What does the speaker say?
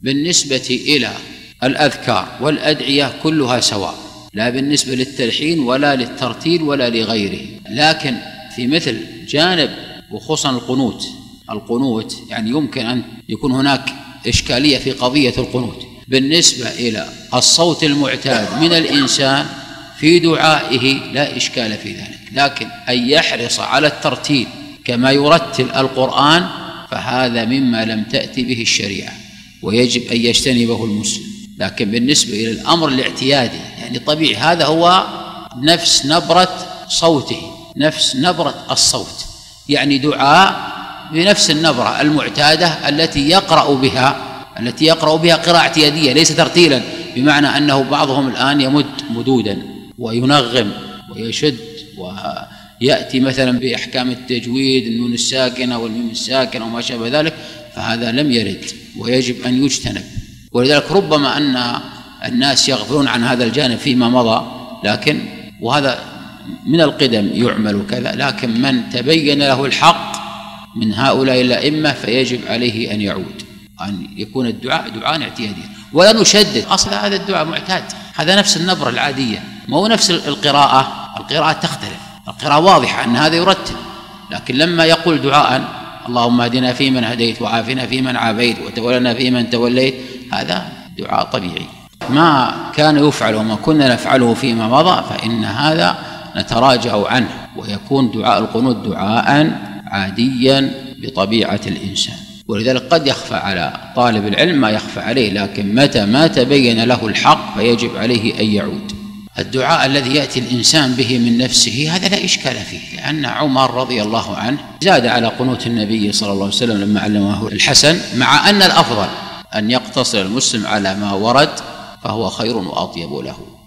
بالنسبة إلى الأذكار والأدعية كلها سواء، لا بالنسبة للتلحين ولا للترتيل ولا لغيره. لكن في مثل جانب وخصوصا القنوت يعني يمكن أن يكون هناك إشكالية في قضية القنوت. بالنسبة إلى الصوت المعتاد من الإنسان في دعائه لا إشكال في ذلك، لكن أن يحرص على الترتيل كما يرتل القرآن فهذا مما لم تأتي به الشريعة ويجب أن يجتنبه المسلم. لكن بالنسبة إلى الأمر الاعتيادي يعني طبيعي، هذا هو نفس نبرة صوته، نفس نبرة الصوت، يعني دعاء بنفس النبرة المعتادة التي يقرأ بها قراءة اعتيادية ليس ترتيلا، بمعنى أنه بعضهم الآن يمد مدودا وينغم ويشد ويأتي مثلا بأحكام التجويد النون الساكنة والميم الساكنة وما شابه ذلك، فهذا لم يرد ويجب أن يجتنب. ولذلك ربما أن الناس يغفلون عن هذا الجانب فيما مضى، لكن وهذا من القدم يعمل كذا، لكن من تبين له الحق من هؤلاء الأئمة فيجب عليه أن يعود، أن يكون الدعاء دعاء اعتياديا ولا نشدد. أصل هذا الدعاء معتاد، هذا نفس النبرة العادية، ما هو نفس القراءة تختلف. القراءة واضحة أن هذا يرتل، لكن لما يقول دعاء اللهم اهدنا فيمن هديت وعافنا فيمن عافيت وتولنا فيمن توليت، هذا دعاء طبيعي. ما كان يفعل وما كنا نفعله فيما مضى فإن هذا نتراجع عنه، ويكون دعاء القنوت دعاء عاديا بطبيعة الإنسان. ولذلك قد يخفى على طالب العلم ما يخفى عليه، لكن متى ما تبين له الحق فيجب عليه أن يعود. الدعاء الذي يأتي الإنسان به من نفسه هذا لا إشكال فيه، لأن عمر رضي الله عنه زاد على قنوت النبي صلى الله عليه وسلم لما علمه الحسن، مع أن الأفضل أن يقتصر المسلم على ما ورد فهو خير وأطيب له.